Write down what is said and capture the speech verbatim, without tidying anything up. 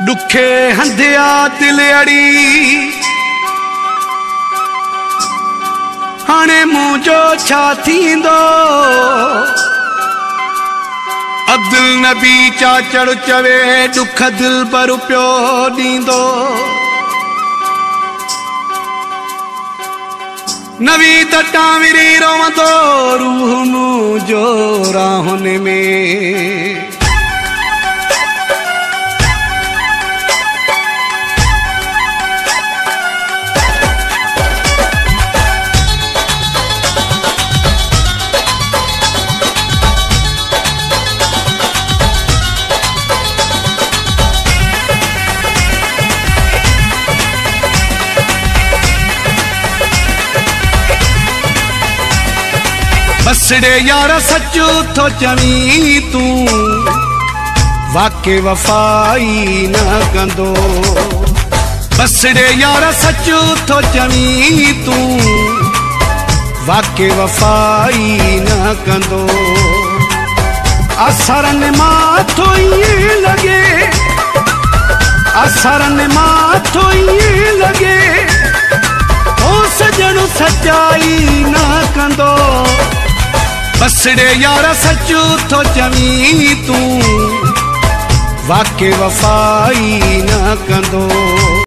दुखे हंधिया दिल अड़ी हाणे मुझो छा थींदो। अब्दुल नबी चाचड़ चवे दुख दिल पर पियो ॾींदो। नवी तटा विरी रोवंदो रूह मुझो राहुन में। बसड़े यार सचू थो चवी तू वाके वफाई न कंदो। बसड़े यार सचू थो चवी तू वाके वफाई न कंदो। असरन माथो ये लगे असरन माथो ये लगे ओ सजणु सचाई न कंदो। बसड़े यार सचू थो चवी तू वाके वफाई न कंदो।